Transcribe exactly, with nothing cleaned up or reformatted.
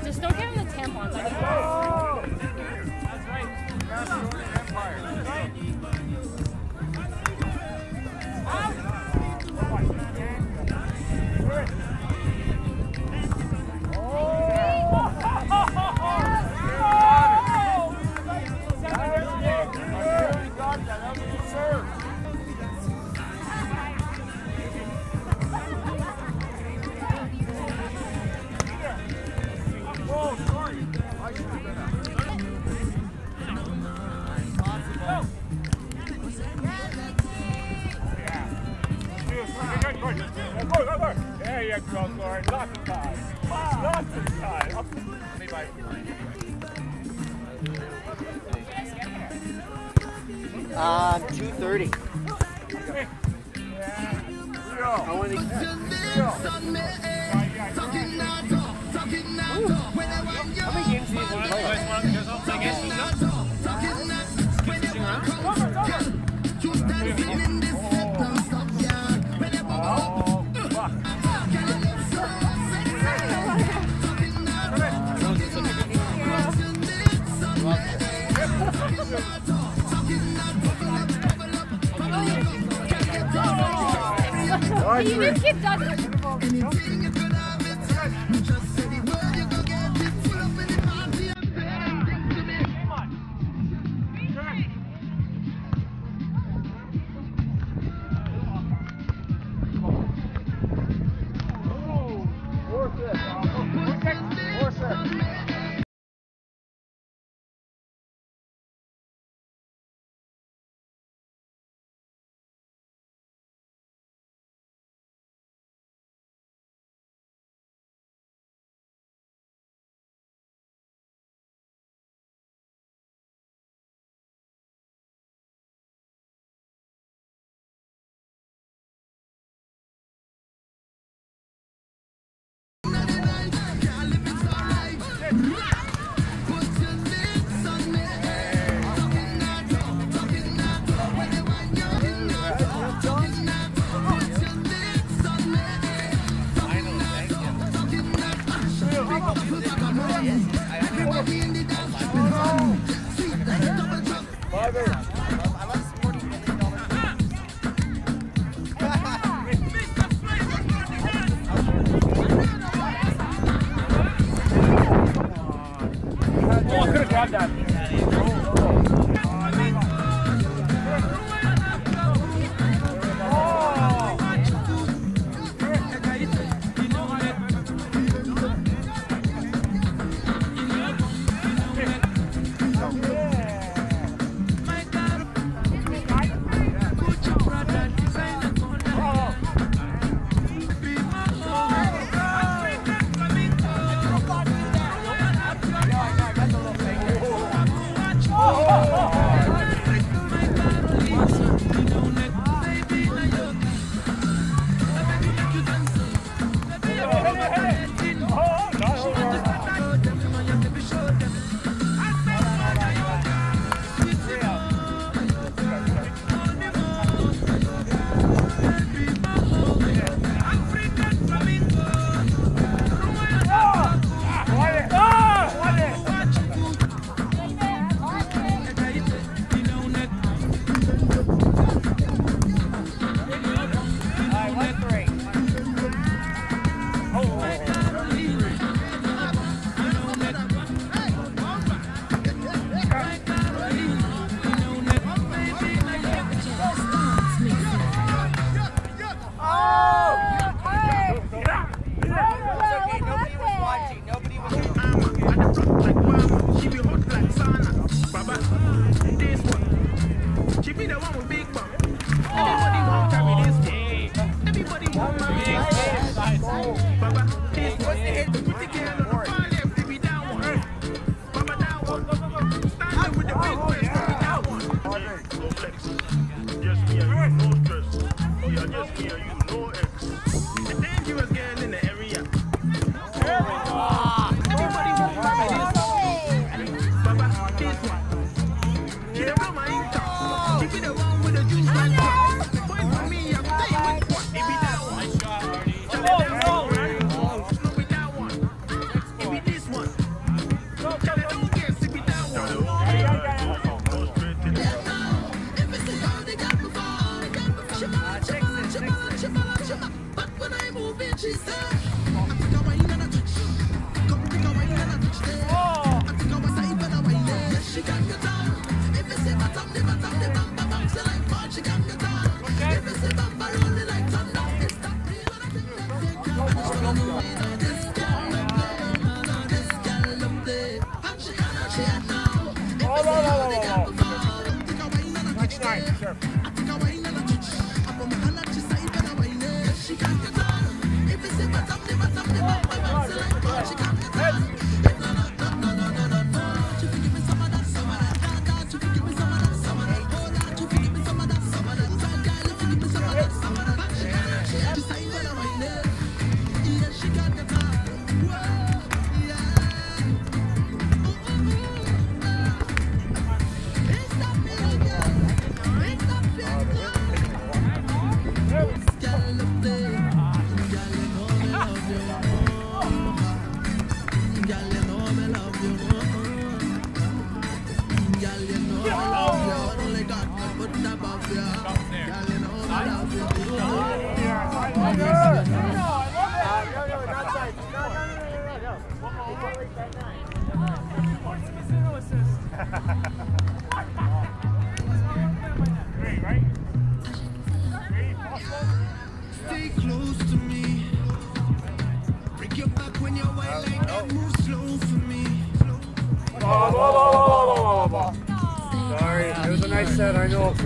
right. Just don't give him the tampons. Like, oh. That's right. Macedonia Empire. Right. There you go, Gord. Lots of time. Lots of time. Uh, two thirty. I want to How many games do you want to play? You do keep ducking. One. Three, right? Three, possible? Stay close to me. Break your back when you're wild like that. Move slow for me. Ball, ball, ball, ball, ball, ball, ball. Sorry, it was a nice set, I know.